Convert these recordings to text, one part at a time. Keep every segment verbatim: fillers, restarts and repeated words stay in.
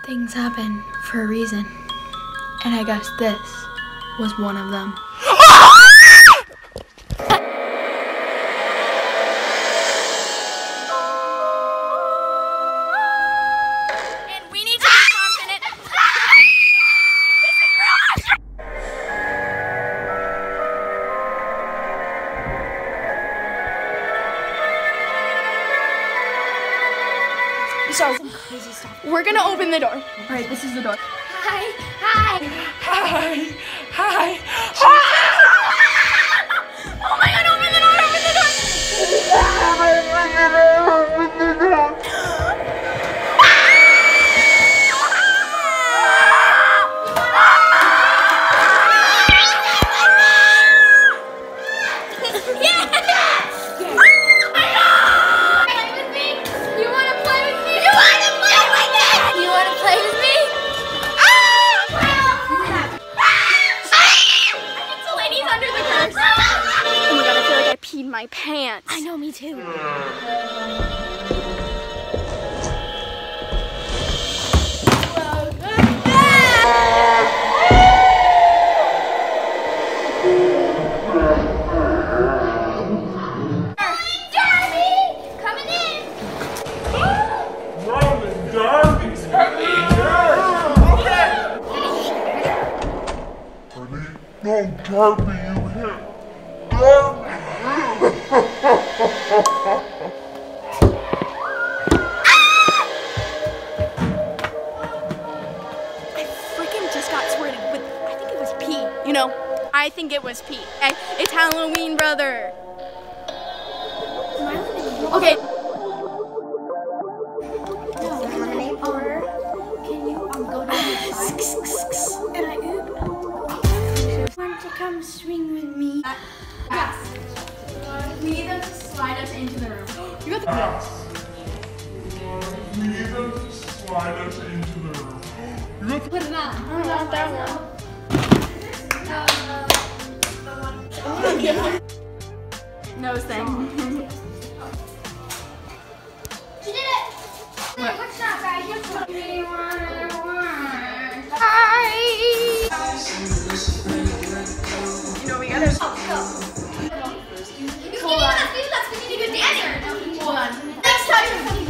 Things happen for a reason, and I guess this was one of them. And we need to be confident. So, we're gonna open the door. All right, this is the door. Hi, hi. Hi, hi, hi. Oh my God, open the door, open the my pants. I know, me too. No, Darby, you hit. Darby! I freaking just got squirted with, I think it was pee. You know, I think it was pee. Okay, it's Halloween, brother. Okay. Want to come swing with me? Yes. We need them to slide us into the room. You got the Yes. We need them to slide us into the room. You got the Put it on. I don't want that one. Nose thing. She did it! Wait, what's that, guys? What's that? Hi. You know, we gotta. You can't use us, use us, we need to do dancer. Hold on. Next time.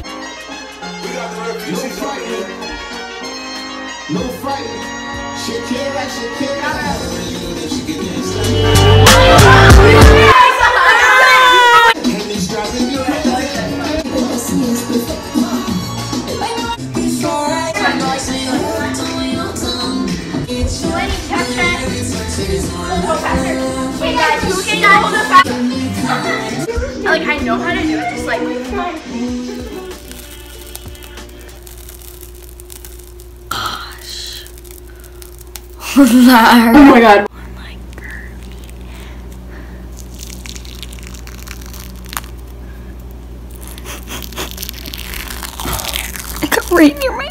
No fighting. No fighting. Shakira, Shakira. And he's dropping your head. It's alright. Wait, guys, who can hold it back? Like, I know how to do it, just like. Gosh. What's that? Oh my God. Oh my Kirby. I got right near my